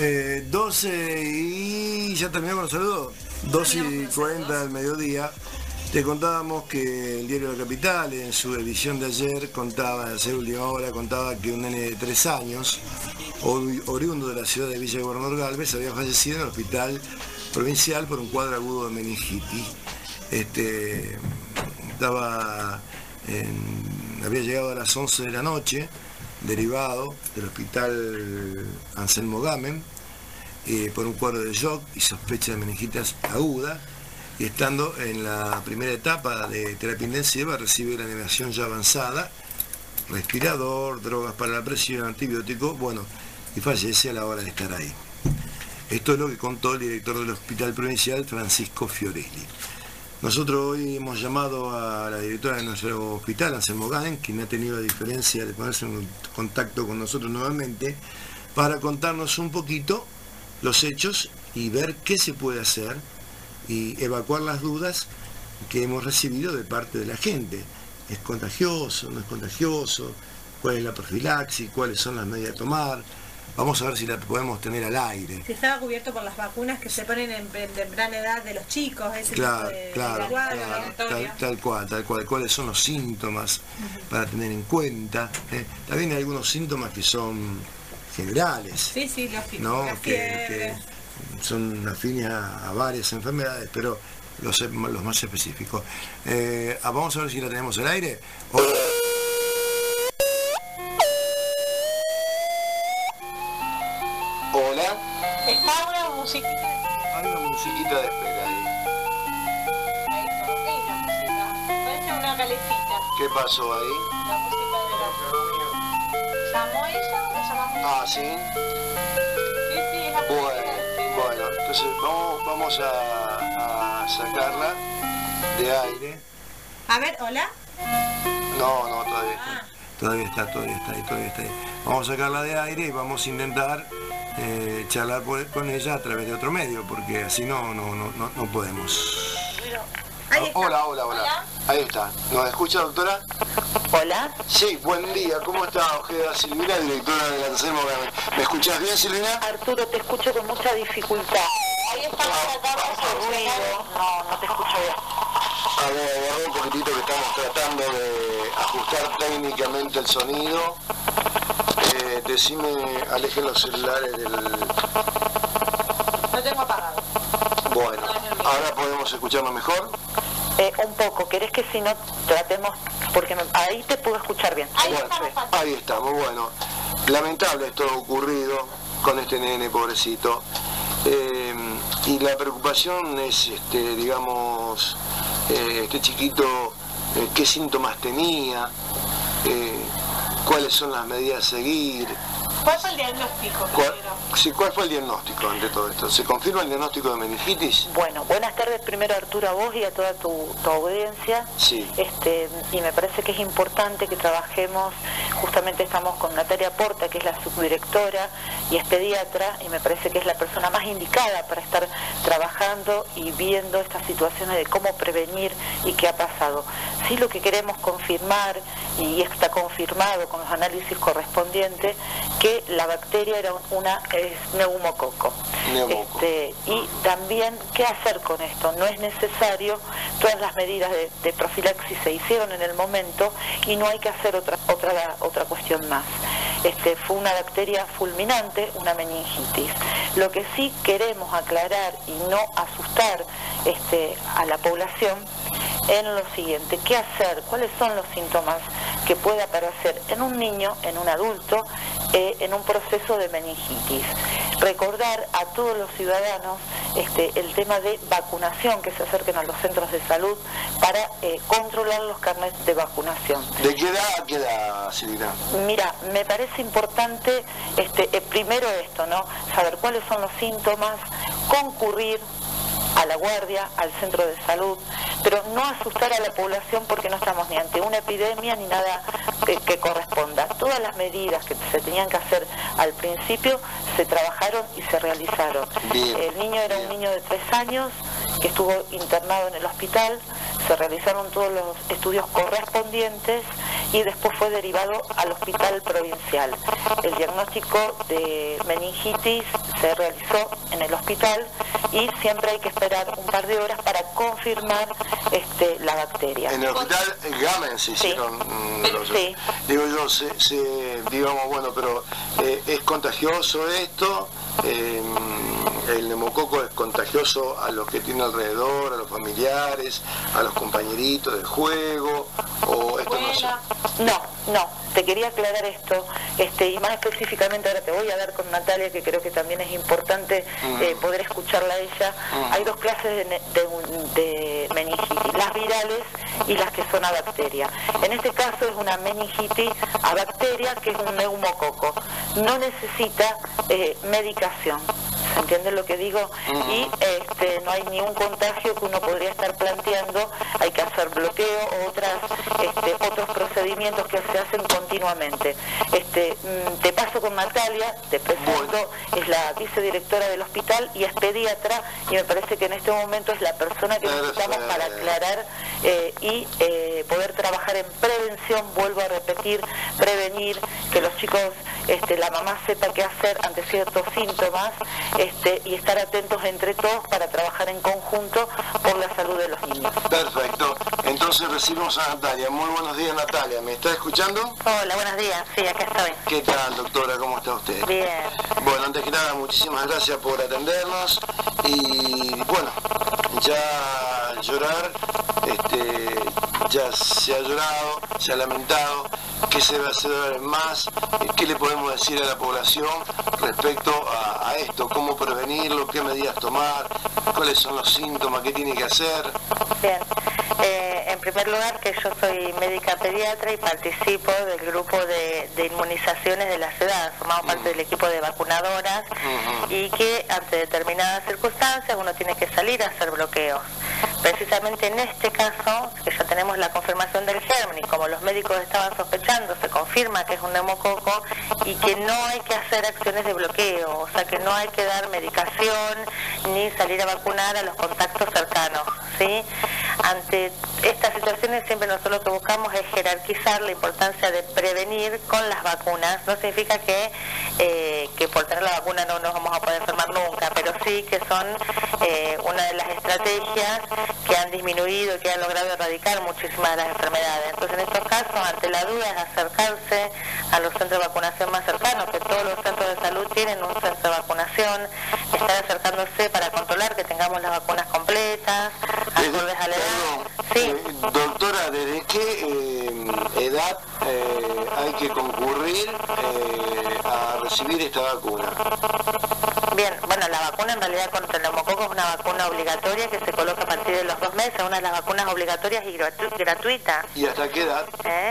12 y ya terminamos con los saludos. 12:40 del mediodía. Te contábamos que el diario La Capital, en su edición de ayer, contaba, de ayer última hora, contaba que un nene de 3 años, oriundo de la ciudad de Villa Gobernador Galvez, había fallecido en el hospital provincial por un cuadro agudo de meningitis. Había llegado a las 11 de la noche, derivado del hospital Anselmo Gamen, por un cuadro de shock y sospecha de meningitis aguda, y estando en la primera etapa de terapia intensiva recibe la animación ya avanzada, respirador, drogas para la presión, antibiótico, bueno, y fallece a la hora de estar ahí. Esto es lo que contó el director del hospital provincial, Francisco Fiorelli. Nosotros hoy hemos llamado a la directora de nuestro hospital, Anselmo Gamen, quien ha tenido la diferencia de ponerse en contacto con nosotros nuevamente, para contarnos un poquito los hechos y ver qué se puede hacer y evacuar las dudas que hemos recibido de parte de la gente. ¿Es contagioso? ¿No es contagioso? ¿Cuál es la profilaxis? ¿Cuáles son las medidas a tomar? Vamos a ver si la podemos tener al aire. Si estaba cubierto por las vacunas que se ponen en temprana edad de los chicos, ese claro, tipo de tal cual. ¿Cuáles son los síntomas para tener en cuenta? También hay algunos síntomas que son generales. Sí, lógico. ¿No? Que son afines a varias enfermedades, pero los más específicos. Vamos a ver si la tenemos al aire. Hola. Está una musiquita. Hay una musiquita de espera ahí. Ahí está, ok, la música. Parece una calecita. ¿Qué pasó ahí? La música de la... ¿Llamó ella o la llamamos? Ah, ¿sí? Sí, es la música. Bueno, entonces vamos a sacarla de aire. A ver, ¿hola? No, todavía está ahí. Vamos a sacarla de aire y vamos a intentar charlar con ella a través de otro medio, porque así no podemos. Hola. Ahí está. ¿Nos escucha, doctora? Hola. Sí, buen día. ¿Cómo está Ojeda Silvina, directora del Anselmo Gamen? ¿Me escuchás bien, Silvina? Arturo, te escucho con mucha dificultad. Ahí estamos tratando de ruido. No te escucho bien. A ver, agarré un poquitito que estamos tratando de ajustar técnicamente el sonido. Decime, alejen los celulares del... Lo tengo apagado. Bueno, ahora podemos escucharnos mejor. Un poco, ¿querés que si no tratemos? Porque ahí te puedo escuchar bien. Ahí estamos, bueno. Lamentable esto ocurrido con este nene, pobrecito. Y la preocupación es, digamos, este chiquito, qué síntomas tenía, cuáles son las medidas a seguir. ¿Cuál fue el diagnóstico primero? Sí, ¿cuál fue el diagnóstico ante todo esto? ¿Se confirma el diagnóstico de meningitis? Bueno, buenas tardes primero, Arturo, a vos y a toda tu audiencia. Sí. Y me parece que es importante que trabajemos, justamente estamos con Natalia Porta, que es la subdirectora y es pediatra, y me parece que es la persona más indicada para estar trabajando y viendo estas situaciones de cómo prevenir y qué ha pasado. Sí, lo que queremos confirmar, y está confirmado con los análisis correspondientes, que la bacteria era es neumococo. Y también, ¿qué hacer con esto? No es necesario, todas las medidas de profilaxis se hicieron en el momento y no hay que hacer otra cuestión más. Fue una bacteria fulminante, una meningitis. Lo que sí queremos aclarar y no asustar a la población en lo siguiente: ¿qué hacer? ¿Cuáles son los síntomas que puede aparecer en un niño, en un adulto, en un proceso de meningitis? Recordar a todos los ciudadanos el tema de vacunación, que se acerquen a los centros de salud para controlar los carnets de vacunación. ¿De qué edad a qué edad, Silvina? Mira, me parece importante primero esto, ¿no? Saber cuáles son los síntomas, concurrir a la guardia, al centro de salud, pero no asustar a la población porque no estamos ni ante una epidemia ni nada que corresponda. Todas las medidas que se tenían que hacer al principio se trabajaron y se realizaron. El niño era un niño de 3 años que estuvo internado en el hospital, se realizaron todos los estudios correspondientes y después fue derivado al hospital provincial. El diagnóstico de meningitis se realizó en el hospital y siempre hay que esperar un par de horas para confirmar la bacteria. En el hospital Gamen se hicieron sí. Digo yo, digamos, bueno, pero ¿es contagioso esto? ¿El neumococo es contagioso a los que tiene alrededor, a los familiares, a los compañeritos de juego? ¿O esto No, te quería aclarar esto, y más específicamente ahora te voy a dar con Natalia, que creo que también es importante poder escucharla a ella. Hay dos clases de meningitis, las virales y las que son a bacteria. En este caso es una meningitis a bacteria, que es un neumococo. No necesita medicación. ¿Se entiende lo que digo? Y no hay ni un contagio que uno podría estar planteando, hay que hacer bloqueo o otros procedimientos que se hacen continuamente. Te paso con Natalia, te presento, es la vicedirectora del hospital y es pediatra, y me parece que en este momento es la persona que necesitamos para aclarar y poder trabajar en prevención, vuelvo a repetir, prevenir, que los chicos, la mamá sepa qué hacer ante ciertos síntomas, y estar atentos entre todos para trabajar en conjunto por la salud de los niños. Perfecto. Entonces recibimos a Natalia. Muy buenos días, Natalia. ¿Me está escuchando? Hola, buenos días. Sí, acá estoy. ¿Qué tal, doctora? ¿Cómo está usted? Bien. Bueno, antes que nada, muchísimas gracias por atendernos. Y bueno, ya llorar, ya se ha llorado, se ha lamentado. ¿Qué se va a hacer más? ¿Qué le podemos decir a la población respecto a esto? ¿Cómo prevenirlo? ¿Qué medidas tomar? ¿Cuáles son los síntomas? ¿Qué tiene que hacer? Bien. En primer lugar, que yo soy médica pediatra y participo del grupo de inmunizaciones de la ciudad. Formamos parte del equipo de vacunadoras y que ante determinadas circunstancias uno tiene que salir a hacer bloqueos. Precisamente en este caso, que ya tenemos la confirmación del germen y como los médicos estaban sospechando, se confirma que es un neumococo y que no hay que hacer acciones de bloqueo, o sea que no hay que dar medicación ni salir a vacunar a los contactos cercanos, ¿sí? Ante estas situaciones siempre nosotros lo que buscamos es jerarquizar la importancia de prevenir con las vacunas. No significa que por tener la vacuna no nos vamos a poder enfermar nunca, pero sí que son una de las estrategias que han disminuido, que han logrado erradicar muchísimas de las enfermedades. Entonces, en estos casos, ante la duda, es acercarse a los centros de vacunación más cercanos, que todos los centros de salud tienen un centro de vacunación, estar acercándose para controlar que tengamos las vacunas completas, acordes a la edad. Sí. Doctora, ¿desde qué edad hay que concurrir a recibir esta vacuna? Bien, bueno, la vacuna en realidad contra el neumococo es una vacuna obligatoria que se coloca a partir de los 2 meses, una de las vacunas obligatorias y gratuita. ¿Y hasta qué edad?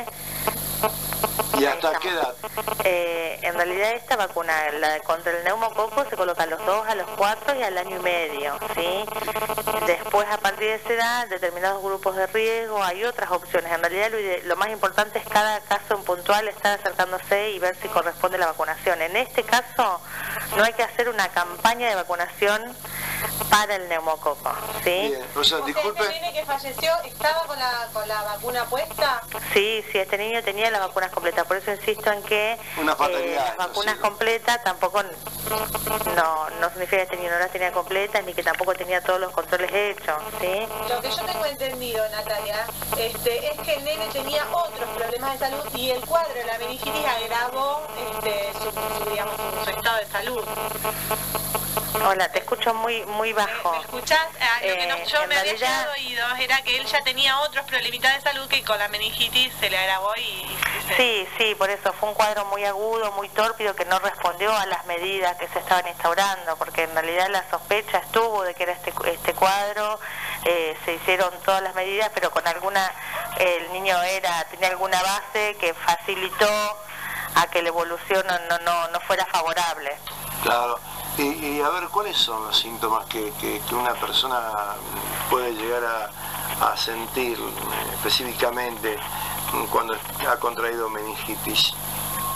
¿Y hasta qué edad? En realidad esta vacuna, la contra el neumococo, se coloca a los 2, a los 4 y al año y medio, ¿sí? Después, a partir de esa edad, determinados grupos de riesgo, hay otras opciones. En realidad lo más importante es cada caso en puntual, estar acercándose y ver si corresponde la vacunación. En este caso, no hay que hacer una campaña de vacunación para el neumococo, ¿sí? Bien, o sea, disculpe. ¿Este nene que falleció estaba con la vacuna puesta? Sí, este niño tenía las vacunas completas, por eso insisto en que las vacunas completas tampoco no significa que este niño no las tenía completas ni que tampoco tenía todos los controles hechos, ¿sí? Lo que yo tengo entendido, Natalia, es que el nene tenía otros problemas de salud y el cuadro de la meningitis agravó su estado de salud. Hola, te escucho muy bajo. ¿Me escuchás? Lo que yo me había quedado oído era que él ya tenía otros problemitas de salud que con la meningitis se le agravó y... Sí, por eso fue un cuadro muy agudo, muy tórpido, que no respondió a las medidas que se estaban instaurando, porque en realidad la sospecha estuvo de que era este cuadro, se hicieron todas las medidas, pero con el niño tenía alguna base que facilitó a que la evolución no fuera favorable. Claro. Y a ver, ¿cuáles son los síntomas que una persona puede llegar a sentir específicamente cuando ha contraído meningitis?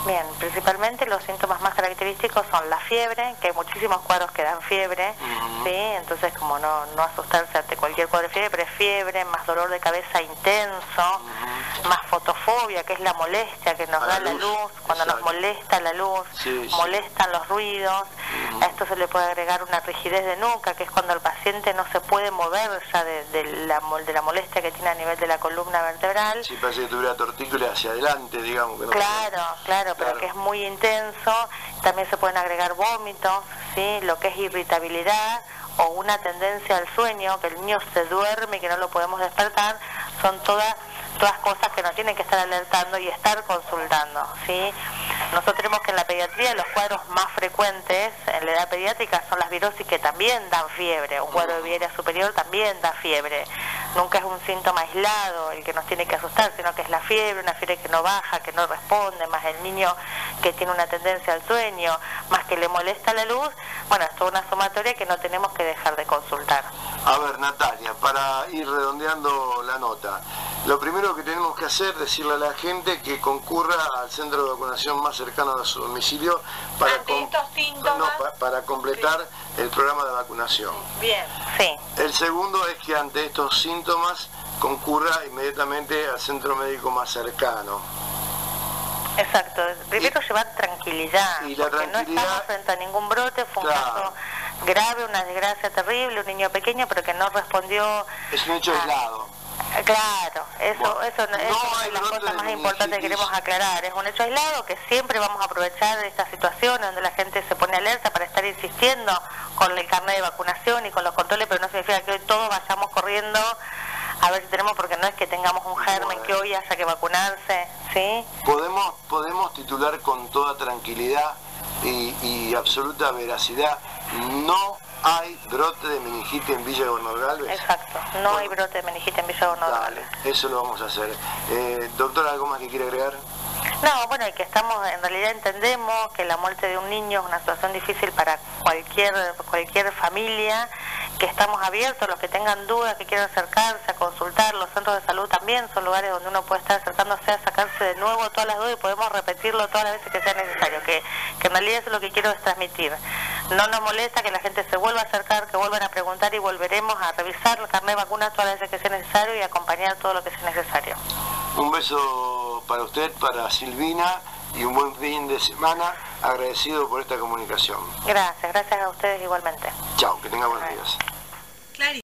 Bien, principalmente los síntomas más característicos son la fiebre, que hay muchísimos cuadros que dan fiebre, ¿sí? Entonces como no asustarse ante cualquier cuadro de fiebre, más dolor de cabeza intenso, más fotofobia, que es la molestia que nos da la luz, cuando nos molesta la luz, molestan los ruidos. A esto se le puede agregar una rigidez de nuca, que es cuando el paciente no se puede mover ya de la molestia que tiene a nivel de la columna vertebral. Sí, parece que tuviera tortícolis hacia adelante, digamos. Que no Claro, pero que es muy intenso. También se pueden agregar vómitos, ¿sí? Lo que es irritabilidad o una tendencia al sueño, que el niño se duerme y que no lo podemos despertar, son todas cosas que nos tienen que estar alertando y estar consultando, ¿sí? Nosotros tenemos que en la pediatría los cuadros más frecuentes en la edad pediátrica son las virosis, que también dan fiebre. Un cuadro de virosis superior también da fiebre. Nunca es un síntoma aislado el que nos tiene que asustar, sino que es la fiebre, una fiebre que no baja, que no responde, más el niño que tiene una tendencia al sueño, más que le molesta la luz. Bueno, es toda una sumatoria que no tenemos que dejar de consultar. A ver, Natalia, para ir redondeando la nota, lo primero que tenemos que hacer es decirle a la gente que concurra al centro de vacunación más cercano a su domicilio para completar el programa de vacunación. Bien. Sí. El segundo es que ante estos síntomas concurra inmediatamente al centro médico más cercano. Exacto. Primero llevar tranquilidad, y la porque tranquilidad, no estamos frente a ningún brote, fue un caso grave, una desgracia terrible, un niño pequeño, pero que no respondió. Es un hecho aislado. Claro, eso es una de las brote cosas más importantes que queremos aclarar. Es un hecho aislado que siempre vamos a aprovechar de estas situaciones donde la gente se pone alerta para estar insistiendo con el carnet de vacunación y con los controles, pero no significa que hoy todos vayamos corriendo a ver si tenemos, porque no es que tengamos un germen que hoy haya que vacunarse, ¿sí? Podemos titular con toda tranquilidad y absoluta veracidad: no hay brote de meningitis en Villa Gobernador Galvez. Exacto, no hay brote de meningitis en Villa Gobernador Galvez. Eso lo vamos a hacer. Doctora, ¿algo más que quiere agregar? No, bueno, y que en realidad entendemos que la muerte de un niño es una situación difícil para cualquier familia, que estamos abiertos, los que tengan dudas, que quieran acercarse a consultar. Los centros de salud también son lugares donde uno puede estar acercándose a sacarse de nuevo todas las dudas y podemos repetirlo todas las veces que sea necesario, que en realidad eso es lo que quiero transmitir. No nos molesta que la gente se vuelva a acercar, que vuelvan a preguntar, y volveremos a revisar el carnet de vacunas todas las veces que sea necesario y acompañar todo lo que sea necesario. Un beso para usted, para Silvina, y un buen fin de semana. Agradecido por esta comunicación. Gracias a ustedes igualmente. Chao, que tenga buenos días.